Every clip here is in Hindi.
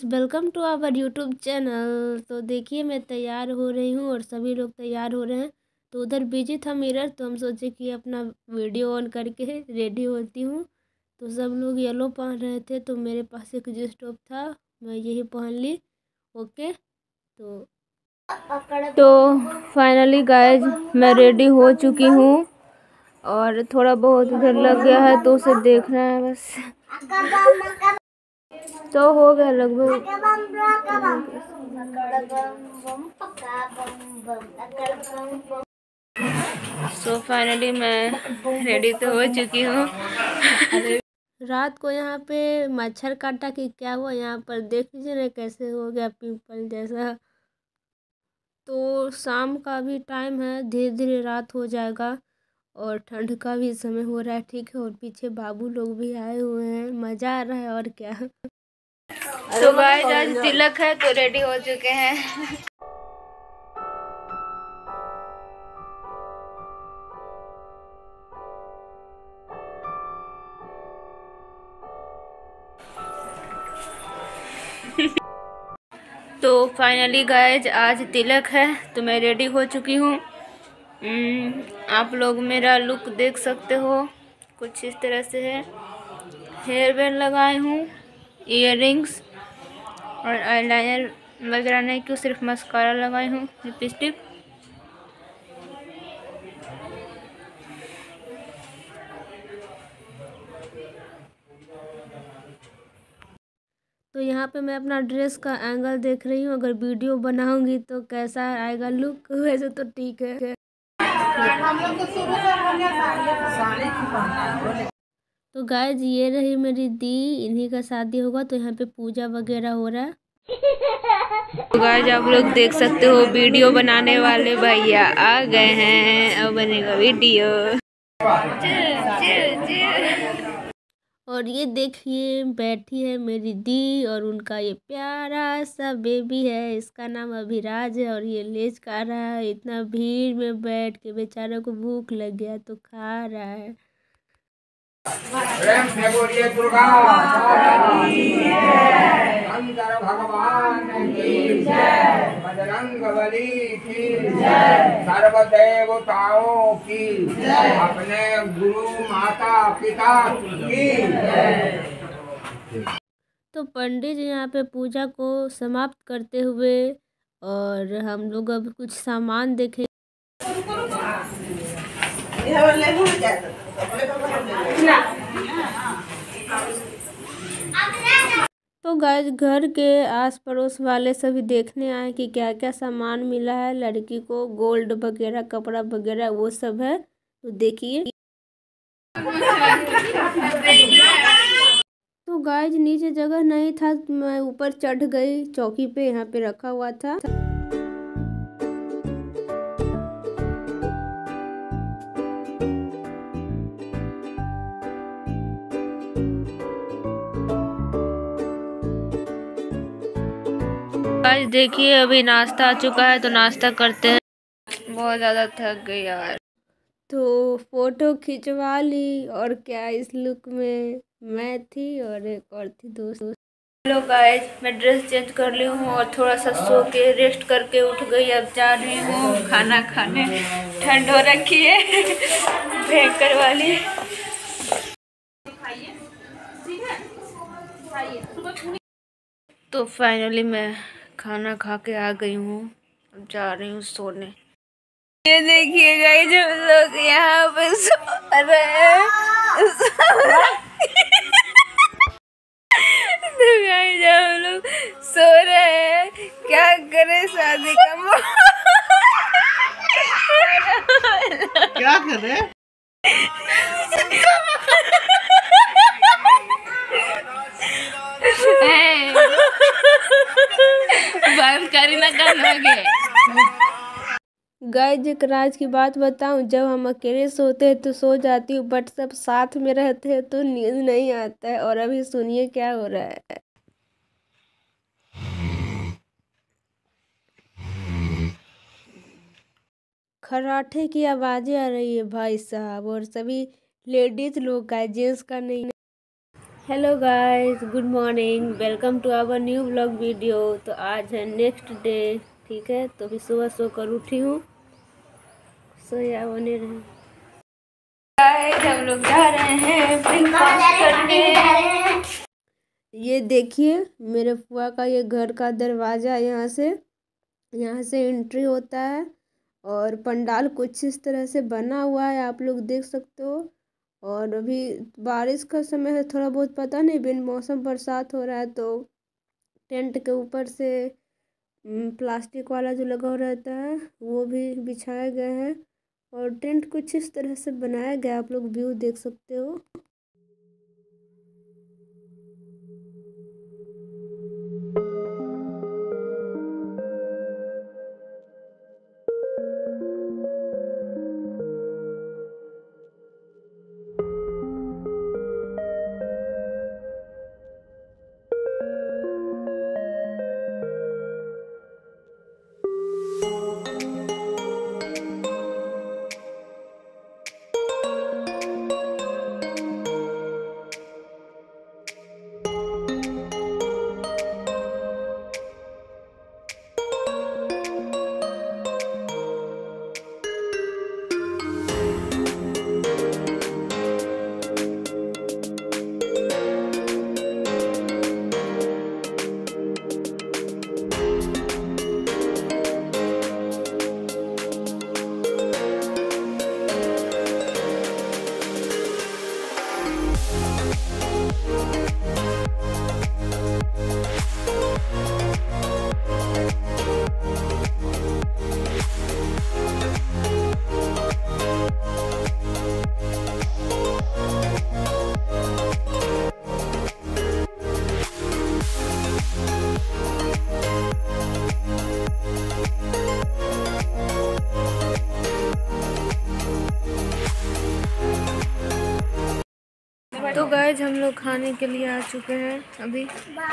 Welcome to our YouTube channel. तो देखिए मैं तैयार हो रही हूँ और सभी लोग तैयार हो रहे हैं। तो उधर बिजी था मिरर, तो हम सोचे कि अपना वीडियो ऑन करके रेडी होती हूँ। तो सब लोग येलो पहन रहे थे, तो मेरे पास एक जींस टॉप था, मैं यही पहन ली। ओके, तो फाइनली गाइज मैं रेडी हो चुकी हूँ और थोड़ा बहुत इधर लग गया है तो उसे देखना है बस। तो हो गया लगभग। सो फाइनली मैं रेडी तो हो चुकी हूँ। रात को यहाँ पे मच्छर काटा कि क्या हुआ, यहाँ पर देख लीजिए ना कैसे हो गया पिंपल जैसा। तो शाम का भी टाइम है, धीरे धीरे रात हो जाएगा और ठंड का भी समय हो रहा है। ठीक है, और पीछे बाबू लोग भी आए हुए हैं, मज़ा आ रहा है और क्या। तो गाइस आज तिलक है तो रेडी हो चुके हैं। तो फाइनली गाइज आज तिलक है तो मैं रेडी हो चुकी हूँ। आप लोग मेरा लुक देख सकते हो, कुछ इस तरह से है। हेयर बैंड लगाई हूँ, इयररिंग्स और आईलाइनर वगैरह नहीं क्यों, सिर्फ मस्कारा लगाई हूँ, लिपस्टिक। तो यहाँ पे मैं अपना ड्रेस का एंगल देख रही हूँ, अगर वीडियो बनाऊंगी तो कैसा आएगा लुक। वैसे तो ठीक है। तो गाइज ये रही मेरी दी, इन्हीं का शादी होगा तो यहाँ पे पूजा वगैरह हो रहा है। तो गाइज आप लोग देख सकते हो वीडियो बनाने वाले भैया आ गए हैं, अब बनेगा वीडियो। और ये देखिए बैठी है मेरी दी और उनका ये प्यारा सा बेबी है, इसका नाम अभिराज है और ये लेज खा रहा है। इतना भीड़ में बैठ के बेचारे को भूख लग गया तो खा रहा है। प्रेम से बोलिए दुर्गा शंकर भगवान की जय, बजरंगबली की जय, सर्व देवताओं की जय, अपने गुरु माता पिता की जय। तो पंडित जी यहाँ पे पूजा को समाप्त करते हुए और हम लोग अब कुछ सामान देखें। तो गाइस घर के आस पड़ोस वाले सभी देखने आए कि क्या क्या सामान मिला है लड़की को, गोल्ड वगैरह, कपड़ा वगैरह वो सब है, तो देखिए। तो गाइस नीचे जगह नहीं था तो मैं ऊपर चढ़ गई चौकी पे, यहाँ पे रखा हुआ था। गाइस देखिए अभी नाश्ता आ चुका है तो नाश्ता करते हैं। बहुत ज़्यादा थक गई यार। तो फोटो खिंचवा ली और क्या, इस लुक में मैं थी और एक और थी दोस्त। हेलो गाइस, मैं ड्रेस चेंज कर ली हूँ और थोड़ा सा सो के रेस्ट करके उठ गई। अब जा रही हूँ खाना खाने, ठंड हो रखी है भयंकर वाली। तो फाइनली मैं खाना खा के आ गई हूँ, अब जा रही हूँ सोने। ये देखिए गाइस हम लोग यहाँ पे सो रहे हैं। तो गाइस हम लोग सो रहे हैं, क्या करें शादी का क्या कर रहे हैं? बंद करी ना करना के। गाइस एक राज की बात बताऊं, जब हम अकेले सोते हैं तो सो जाती हूँ, बट सब साथ में रहते हैं तो नींद नहीं आता है। और अभी सुनिए क्या हो रहा है। खर्राटे की आवाजें आ रही है भाई साहब, और सभी लेडीज लोग का, जेंट्स का नहीं। Hello guys, good morning, welcome to our new vlog video. तो आज है नेक्स्ट डे, ठीक है। तो अभी सुबह सोकर उठी हूँ, सोया बने रहे। गाइस हम लोग जा रहे हैं ब्रेकफास्ट करने। ये देखिए मेरे फुआ का ये घर का दरवाज़ा, यहाँ से एंट्री होता है और पंडाल कुछ इस तरह से बना हुआ है, आप लोग देख सकते हो। और अभी बारिश का समय है, थोड़ा बहुत पता नहीं, बिन मौसम बरसात हो रहा है। तो टेंट के ऊपर से प्लास्टिक वाला जो लगा रहता है वो भी बिछाया गया है और टेंट कुछ इस तरह से बनाया गया, आप लोग व्यू देख सकते हो। तो गाइज हम लोग खाने के लिए आ चुके हैं अभी।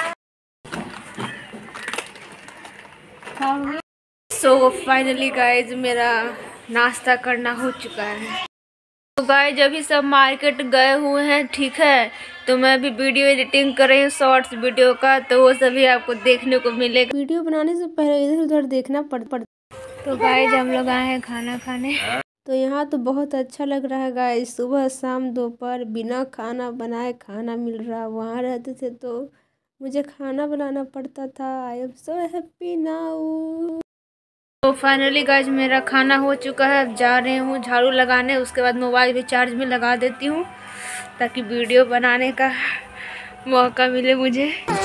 सो फाइनली गाइज मेरा नाश्ता करना हो चुका है। तो गाइज अभी सब मार्केट गए हुए हैं, ठीक है। तो मैं अभी वीडियो एडिटिंग कर रही हूँ शॉर्ट्स वीडियो का, तो वो सभी आपको देखने को मिलेगा। वीडियो बनाने से पहले इधर उधर देखना पड़ता। तो गाइज हम लोग आए हैं खाना खाने। तो यहाँ तो बहुत अच्छा लग रहा है गाइस, सुबह शाम दोपहर बिना खाना बनाए खाना मिल रहा। वहाँ रहते थे तो मुझे खाना बनाना पड़ता था। I am so happy now. तो फाइनली गाइस मेरा खाना हो चुका है, अब जा रही हूँ झाड़ू लगाने, उसके बाद मोबाइल भी चार्ज में लगा देती हूँ ताकि वीडियो बनाने का मौका मिले मुझे।